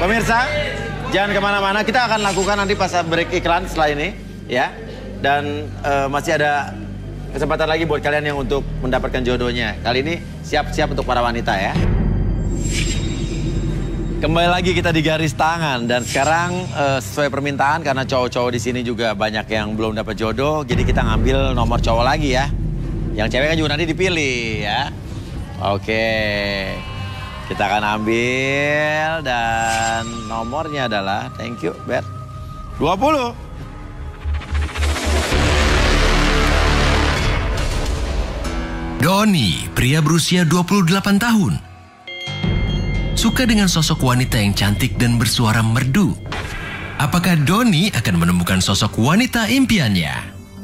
Pemirsa, jangan kemana-mana. Kita akan lakukan nanti pas break iklan setelah ini, ya. Dan masih ada kesempatan lagi buat kalian yang untuk mendapatkan jodohnya. Kali ini siap-siap untuk para wanita ya. Kembali lagi kita di garis tangan dan sekarang sesuai permintaan karena cowok-cowok di sini juga banyak yang belum dapat jodoh, jadi kita ngambil nomor cowok lagi ya. Yang cewek kan juga nanti dipilih ya. Oke. Kita akan ambil dan nomornya adalah, thank you, Ber. 20. Doni, pria berusia 28 tahun. Suka dengan sosok wanita yang cantik dan bersuara merdu. Apakah Doni akan menemukan sosok wanita impiannya?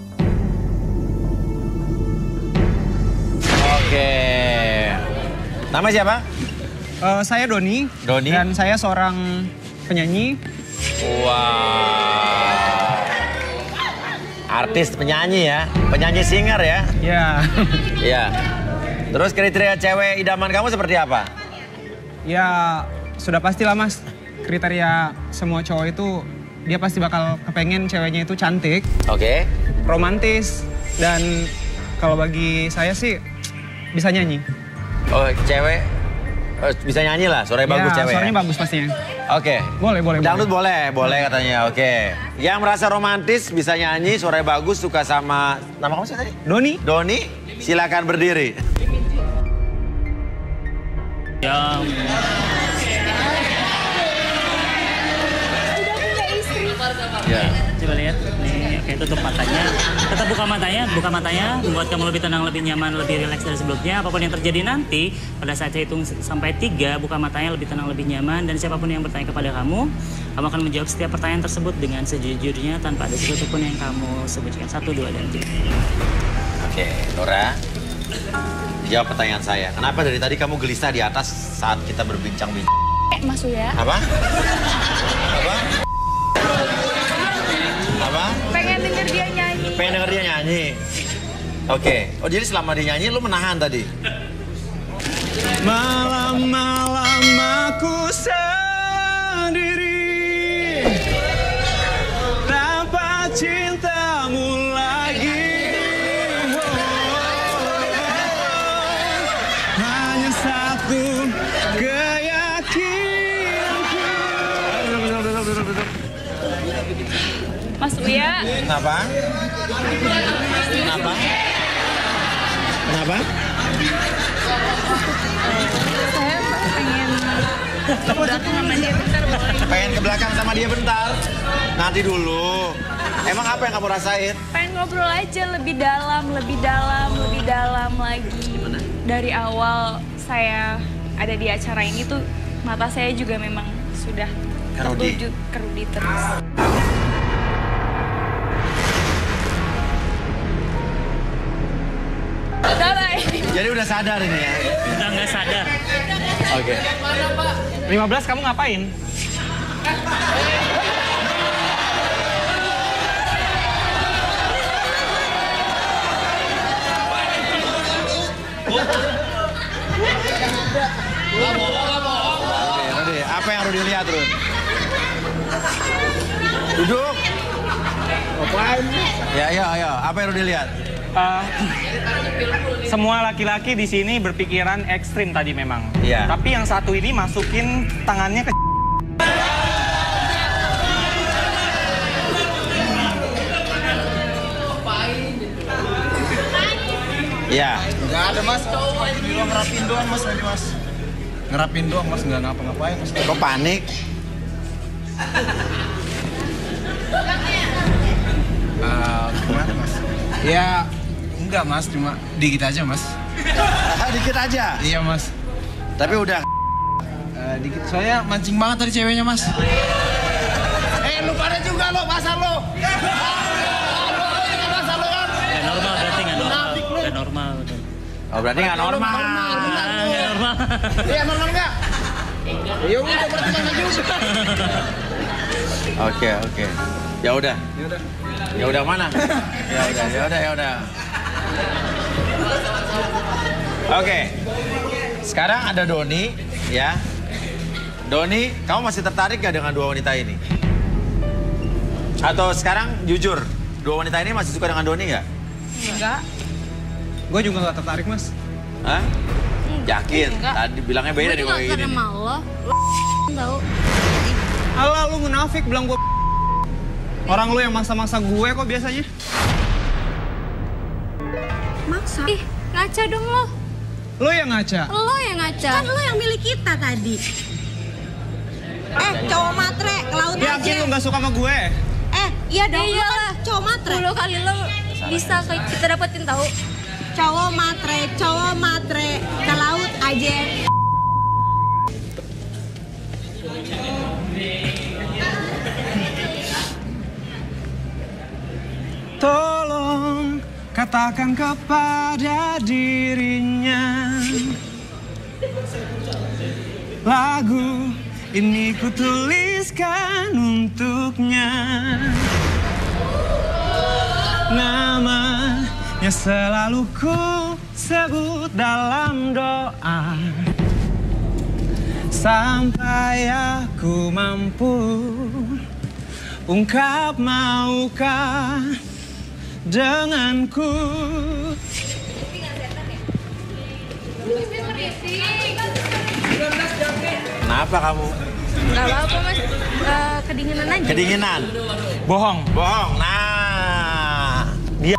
Oke. Nama siapa? Saya Doni. Doni. Dan saya seorang penyanyi. Wow. Artis, penyanyi ya. Penyanyi singer ya. Ya. Iya. Terus kriteria cewek idaman kamu seperti apa? Ya, sudah pastilah Mas. Kriteria semua cowok itu, dia pasti bakal kepengen ceweknya itu cantik. Oke. Romantis. Dan kalau bagi saya sih, bisa nyanyi. Oh, cewek bisa nyanyi lah, suaranya bagus cewek. Suaranya ya? bagus pastinya. Oke. Boleh. Dangdut boleh katanya, oke. Yang merasa romantis, bisa nyanyi, suaranya bagus, suka sama... Nama kamu siapa tadi? Doni. Doni, silakan berdiri. Ya. Sudah punya istri. Ya. Coba lihat, nih, oke, tutup matanya. Tetap buka matanya, membuat kamu lebih tenang, lebih nyaman, lebih rileks dari sebelumnya. Apapun yang terjadi nanti, pada saat saya hitung sampai 3, buka matanya lebih tenang, lebih nyaman. Dan siapapun yang bertanya kepada kamu akan menjawab setiap pertanyaan tersebut dengan sejujurnya tanpa ada sesuatu pun yang kamu sebutkan. 1, 2, dan 3. Oke, Nora. Jawab pertanyaan saya. Kenapa dari tadi kamu gelisah di atas saat kita berbincang-bincang? Mas Uya. Apa? Pengen denger dia nyanyi. Pengen denger dia nyanyi? Oke. Oh, jadi selama dia nyanyi, lu menahan tadi? Malam-malam aku sendiri tanpa cintamu lagi. Hanya satu keyakinanku. Mas Uya. Kenapa? Saya pengen ke belakang sama dia bentar boleh. Pengen ke belakang sama dia bentar? Nanti dulu. Emang apa yang kamu rasain? Pengen ngobrol aja lebih dalam lagi. Dari awal saya ada di acara ini tuh mata saya juga memang sudah tertuju ke Rudi terus. Jadi udah sadar ini ya? Udah nggak sadar. Oke. 15 kamu ngapain? Oke, Rudi. Apa yang Rudi lihat, Rud? Duduk. Ngapain? Ya, ayo. Apa yang Rudi lihat? Semua laki-laki di sini berpikiran ekstrim tadi memang. Iya. Tapi yang satu ini masukin tangannya ke Iya. Nggak ada mas, ngerapin doang mas tadi mas. Ngerapin doang mas, nggak ngapa-ngapain mas. Kok panik? Gimana mas? Ya enggak mas, cuma dikit aja mas. Dikit aja? Iya mas. Tapi udah. Dikit, soalnya mancing banget tadi ceweknya mas. Lu pada juga lo, pasar lo. Normal berarti nggak normal. Oh, berarti nggak normal. Nggak normal. Iya normal nggak? Ya udah berarti nggak juga. Oke. Ya udah. Ya udah mana? Ya udah. Oke. Sekarang ada Doni ya. Doni, kamu masih tertarik gak dengan dua wanita ini? Atau sekarang jujur, dua wanita ini masih suka dengan Doni gak? Enggak. Gue juga gak tertarik, Mas. Hah? Yakin? Enggak. Tadi bilangnya beda nih kalau kayak gini. Gue juga lo tau. Alah, lu munafik bilang gue. Orang lu yang maksa-maksa gue kok biasanya. Maksa? Ih, ngaca dong lo. Lu yang ngaca. Lo yang ngaca. Kan lo yang milih kita tadi. Cowok matre, ke laut aja. Yakin lu gak suka sama gue? Iya dong, lo Iyalah. kan cowok matre. 10 kali lo bisa kita dapetin tahu. Cowok matre, ke laut aja. Tolong katakan kepada dirinya, lagu ini kutuliskan untuknya. Namanya selalu ku sebut dalam doa, sampai aku mampu ungkap maukah denganku. Kenapa kamu? Gak apa-apa mas, kedinginan aja. Kedinginan? Bohong. Bohong. Nah, dia.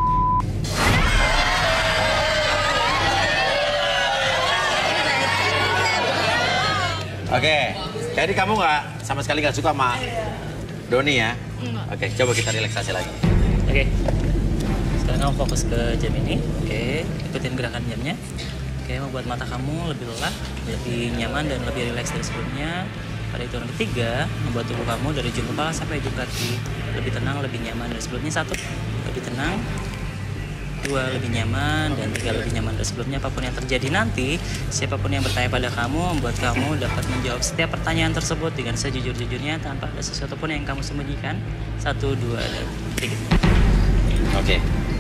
Oke, jadi kamu sama sekali nggak suka sama Doni ya? Enggak. Oke, coba kita relaksasi lagi. Oke. Sekarang kamu fokus ke jam ini. Oke, ikutin gerakan jamnya. Oke, membuat mata kamu lebih lelah, lebih nyaman dan lebih rileks dari sebelumnya. Pada hitungan ketiga, membuat tubuh kamu dari ujung kepala sampai ujung kaki lebih tenang, lebih nyaman dari sebelumnya. 1, lebih tenang. 2, lebih nyaman. Dan 3, lebih nyaman dari sebelumnya. Apapun yang terjadi nanti, siapapun yang bertanya pada kamu, membuat kamu dapat menjawab setiap pertanyaan tersebut dengan sejujur-jujurnya tanpa ada sesuatu pun yang kamu sembunyikan. 1, 2, dan 3. Oke.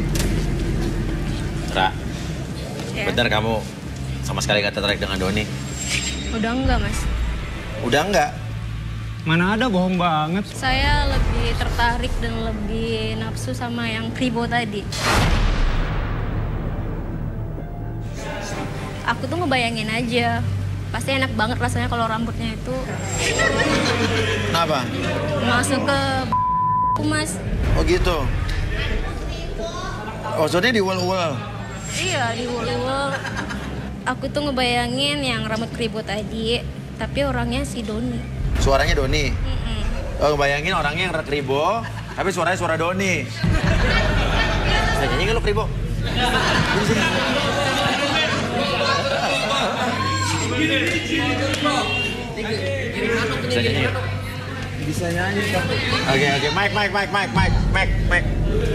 Ra, Ya. bener kamu sama sekali gak tertarik dengan Doni? Udah enggak mas. Udah enggak? Mana ada, bohong banget. Saya lebih tertarik dan lebih nafsu sama yang Kribo tadi. Aku tuh ngebayangin aja. Pasti enak banget rasanya kalau rambutnya itu Kenapa? masuk ke mas. Oh gitu? Oh, soalnya diuel-uel? Iya, diulur. Aku tuh ngebayangin yang rambut Kribo tadi, tapi orangnya si Doni. Suaranya Doni? Mm-mm. Oh, bayangin orangnya yang Kribo, tapi suaranya suara Doni. Bisa nyanyi nggak lu Kribo? Di sini. Bisa nyanyi? Bisa nyanyi kan? Oke, Mike.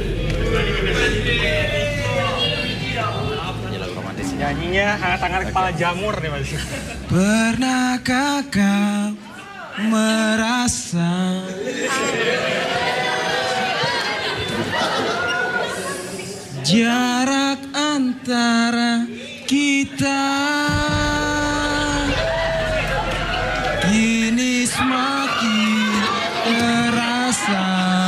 Nyanyi lagu romantis. Nyanyinya hangat-hangat kepala jamur nih mas. Pernahkah kau merasa jarak antara kita kini semakin terasa?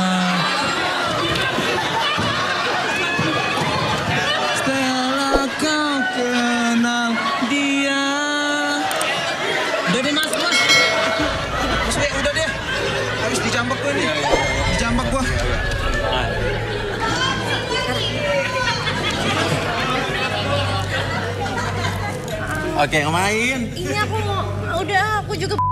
Setelah kau kenal dia. Udah deh mas. Mas Be, udah deh. Habis dijambak gue nih. Dijambak gue. Oke, ngapain? Ini aku mau, udah aku juga.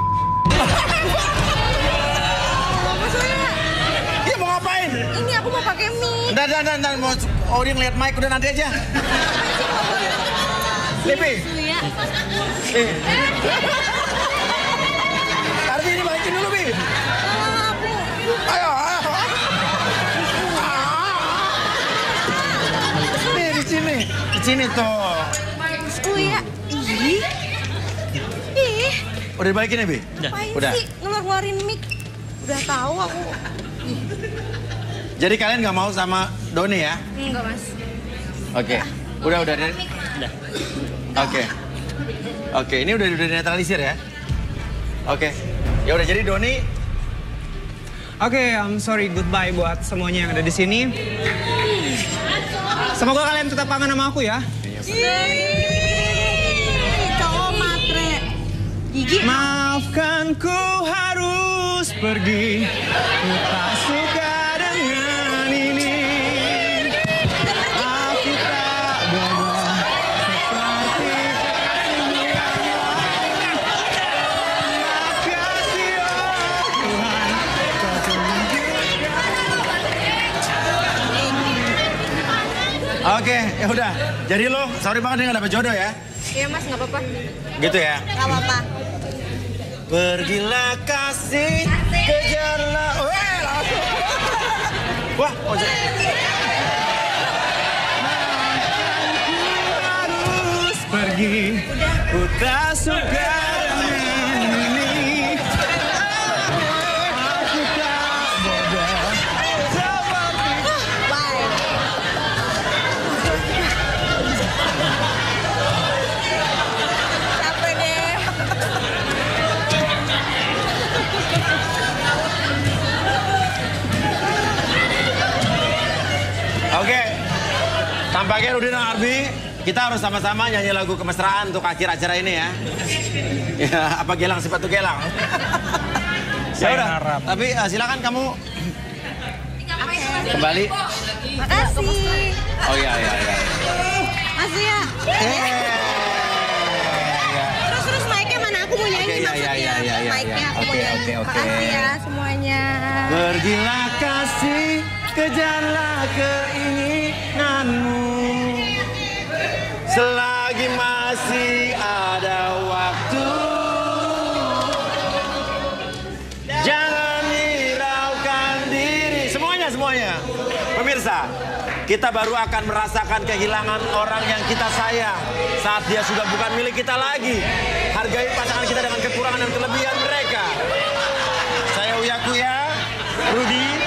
Dia mau ngapain? Ini aku mau pakai mie. Dan mau dia ngeliat Mike, udah nanti aja. Lipi. Ya. Arti ini balikin dulu, Bi. Ayo. Nih, di sini. Di sini tuh. Ya. Ih, Udah dibalikin ya, Bi? ngapain Udah. sih ngeluarin mic? Udah tahu aku. Jadi kalian nggak mau sama Doni ya? Enggak mas. Oke. Udah. Udah. Oke, ini udah netralisir ya? Oke. Ya udah jadi Doni. Oke, I'm sorry goodbye buat semuanya yang ada di sini. Semoga kalian tetap kangen sama aku ya. Cowok matre. Gigi. Maafkan ku harus pergi. Ku tak suka dengan ini. Aku tak bodoh seperti kamu yang lain. Makasih oh Tuhan. Kau tunjukkan. Oke, ya udah. Jadi lo sorry banget dia nggak dapet jodoh ya. Iya mas, nggak apa-apa. Gitu ya. Nggak apa-apa. Pergilah kasih, kejarlah. Langsung. Wah, Harus pergi. Ku tak suka dengan ini. Aku tak bodoh seperti. Bye. Capek deh. Oke. Tampaknya Rudi dan Arbi, kita harus sama-sama nyanyi lagu kemesraan untuk akhir acara ini ya. Ya, apa gelang sifat tuh gelang? Ya udah. Tapi silakan kamu kembali. Makasih. Oh iya. Makasih ya. Terus mic-nya mana? Aku mau nyanyi Oke, maksudnya. iya. Mic-nya aku mau nyanyi. Oke. Makasih ya semuanya. Pergilah kasih, kejarlah keinginanmu. Selagi masih ada waktu, jangan hiraukan diri. Semuanya. Pemirsa, kita baru akan merasakan kehilangan orang yang kita sayang saat dia sudah bukan milik kita lagi. Hargai pasangan kita dengan kekurangan dan kelebihan mereka. Saya Uya Kuya, Rudi,